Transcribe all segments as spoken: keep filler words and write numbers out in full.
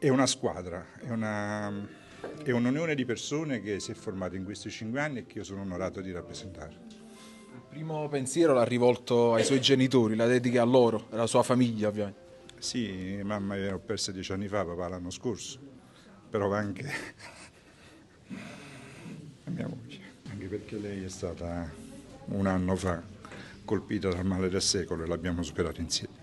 È una squadra, è una, è un'unione di persone che si è formata in questi cinque anni e che io sono onorato di rappresentare. Il primo pensiero l'ha rivolto ai suoi genitori, la dedica a loro, alla sua famiglia ovviamente. Sì, mamma l'ho persa dieci anni fa, papà l'anno scorso, però anche a mia moglie, anche perché lei è stata un anno fa colpita dal male del secolo e l'abbiamo superato insieme.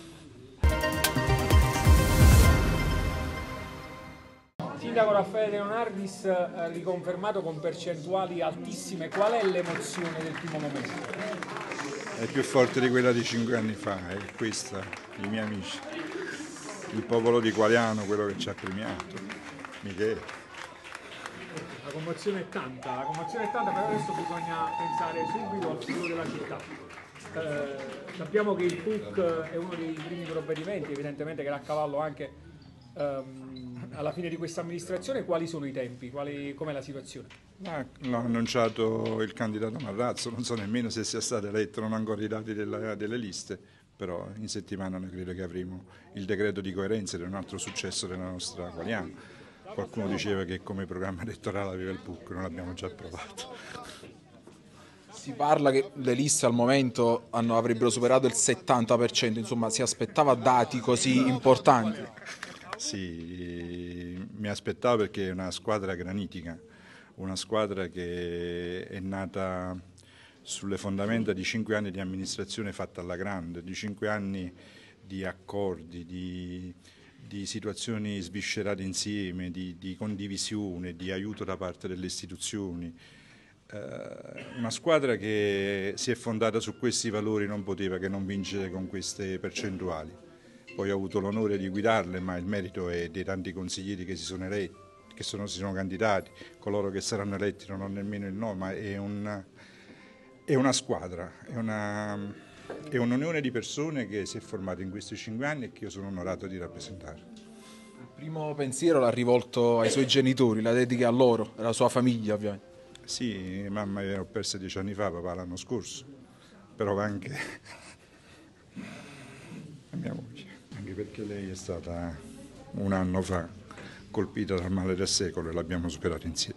Sindaco Raffaele Leonardis, eh, riconfermato con percentuali altissime, qual è l'emozione del primo momento? È più forte di quella di cinque anni fa, è questa, i miei amici, il popolo di Qualiano, quello che ci ha premiato, Michele. La commozione è tanta, la commozione è tanta, però adesso bisogna pensare subito al futuro della città. Eh, sappiamo che il P U C è uno dei primi provvedimenti, evidentemente che era a cavallo anche ehm, alla fine di questa amministrazione. Quali sono i tempi? Quali, com'è la situazione? Ah, l'ha annunciato il candidato Marrazzo, non so nemmeno se sia stato eletto, non ho ancora i dati della, delle liste, però in settimana noi credo che avremo il decreto di coerenza ed è un altro successo della nostra Qualiano. Qualcuno diceva che come programma elettorale aveva il P U C, non l'abbiamo già approvato. Si parla che le liste al momento hanno, avrebbero superato il settanta per cento, insomma si aspettava dati così importanti. Sì, mi aspettavo perché è una squadra granitica, una squadra che è nata sulle fondamenta di cinque anni di amministrazione fatta alla grande, di cinque anni di accordi, di, di situazioni sviscerate insieme, di, di condivisione, di aiuto da parte delle istituzioni. Eh, una squadra che si è fondata su questi valori non poteva che non vincere con queste percentuali. Poi ho avuto l'onore di guidarle, ma il merito è dei tanti consiglieri che si sono eletti, che sono, si sono candidati, coloro che saranno eletti non ho nemmeno il nome, ma è, un, è una squadra, è, una, è un'unione di persone che si è formata in questi cinque anni e che io sono onorato di rappresentare. Il primo pensiero l'ha rivolto ai suoi genitori, la dedica a loro, alla sua famiglia ovviamente. Sì, mamma l'ho persa dieci anni fa, papà l'anno scorso, però anche a mia moglie, anche perché lei è stata un anno fa colpita dal male del secolo e l'abbiamo superato insieme.